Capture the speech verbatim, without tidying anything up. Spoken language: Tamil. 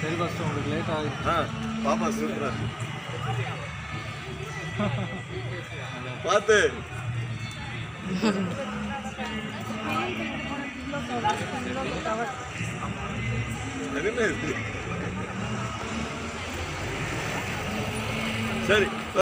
சரி ஃபர்ஸ்ட் உங்களுக்கு லேட் ஆகுது. ஆ பாப்பா சூப்பரா பார்த்து சரி